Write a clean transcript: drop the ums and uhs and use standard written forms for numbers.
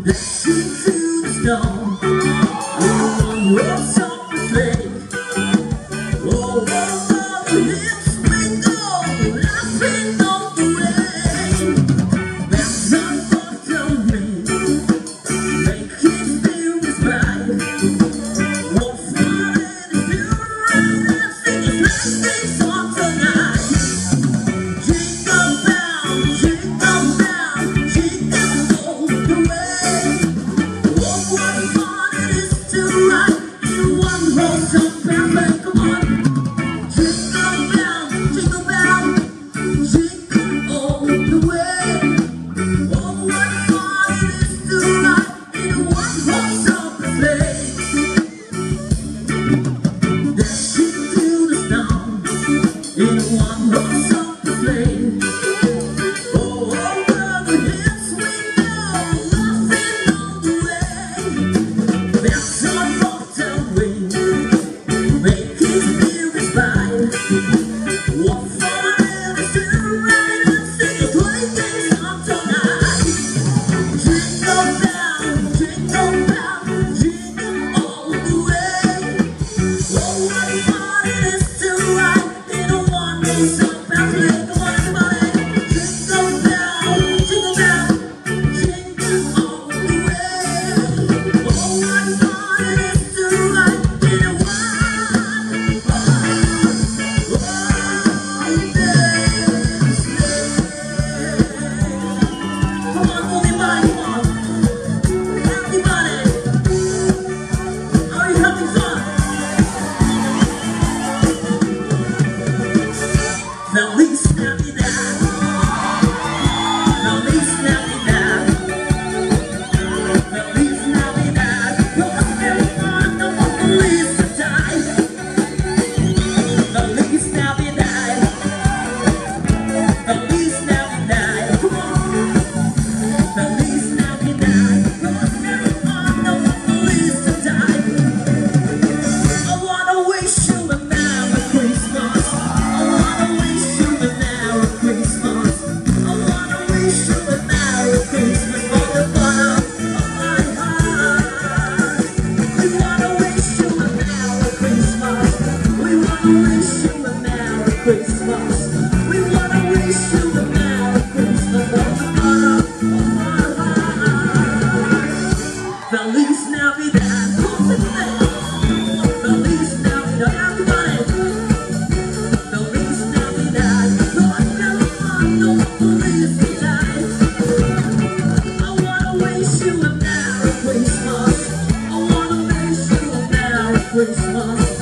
Dancing through the storm, on ropes of the flame. All over the lips we go, laughing on the way. There's none but the rain, making feelings bright. Won't fly in the pure and sing the last things on tonight. Jingle bell, jingle bell, jingle all the way. Oh, what fun it is to ride in one horse open sleigh. Come on. Jingle bell, jingle bell, jingle all the way. Oh, what fun it is to ride in one horse open sleigh. Dashing through the snow in one horse open sleigh. Oh, over the hills we go, laughing all the way. There's a bottom wind, making spirits bright. What fun it is to ride and sing the playthings of tonight. Jingle bell, jingle bell, jingle all the way. Oh, what fun it is to ride in a one-horse open sleigh. Come on, everybody. Jingle bell, jingle bell, jingle all the way. Oh, what fun it is to ride in a one-horse open sleigh. Come on, everybody, come on. Everybody, are you having fun? Feliz Navidad, Feliz Navidad, Feliz Navidad. Prospero ano mo feliz na tayo. Feliz Navidad, Feliz Navidad. Come on. Feliz Navidad, prospero ano mo feliz na tayo. I wanna wish you a Merry Christmas. I wanna wish you a Merry Christmas. I wanna wish you a Merry Christmas from the bottom of my heart. We wanna wish you a Merry Christmas. We wanna wish you a Merry Christmas. We wanna wish you a Merry Christmas from the bottom of my heart. Feliz Navidad. Feliz Navidad, everybody. Feliz Navidad, prospero ano mo feliz na tayo. I wanna wish you a Merry Christmas. I wanna wish you a Merry Christmas.